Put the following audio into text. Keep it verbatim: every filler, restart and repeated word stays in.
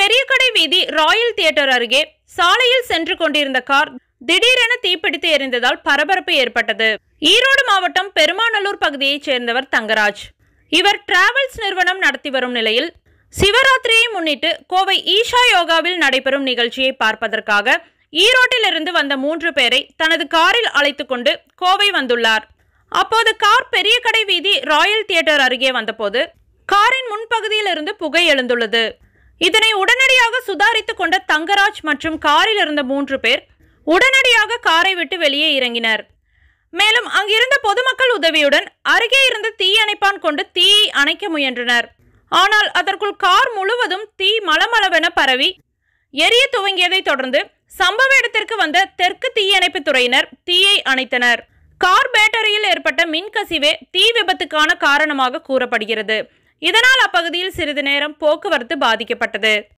பெரியகடை வீதி Royal theatre அருகே சாலையில் சென்று கொண்டிருந்த கார் திடீரென தீப்பிடித்து எரிந்ததால் பரபரப்பு ஏற்பட்டது. ஈரோடு மாவட்டம் பெருமாநல்லூர் பகுதியைச் சேர்ந்தவர் தங்கராஜ். இவர் டிராவல்ஸ் நிறுவனம் நடத்தி வரும் நிலையில் சிவராத்திரியை முன்னிட்டு கோவை ஈஷா யோகாவில் நடைபெறும் நிகழ்ச்சியை பார்ப்பதற்காக ஈரோட்டிலிருந்து வந்த மூன்று பேரை தனது காரில் அழைத்து கொண்டு கோவை வந்துள்ளார். அப்போது கார் பெரியகடை வீதி ராயல் தியேட்டர் அருகே வந்தபோது காரின் முன்பகுதியில் இருந்து புகை எழுந்துள்ளது. இதனை உடனடியாக சுதாரித்துக் கொண்ட தங்கராஜ் மற்றும் காரில் இருந்த மூன்று பேர் உடனடியாக காரை விட்டு வெளியே இறங்கினர். மேலும் அங்கிருந்த பொதுமக்கள் உதவியுடன் அருகே இருந்த தீயணைப்பான் கொண்டு தீயை அணைக்க முயன்றனர். ஆனால் அதற்குள் கார் முழுவதும் தீ மளமளவென பரவி எரிய துவங்கியதை தொடர்ந்து சம்பவ இடத்திற்கு வந்த தெற்கு தீயணைப்பு துறையினர் தீயை அணைத்தனர். கார் பேட்டரியில் ஏற்பட்ட மின்கசிவே தீ விபத்துக்கான காரணமாக கூறப்படுகிறது. இதனால் அப்பகுதியில் சிறிது நேரம் போக்குவரத்து பாதிக்கப்பட்டது.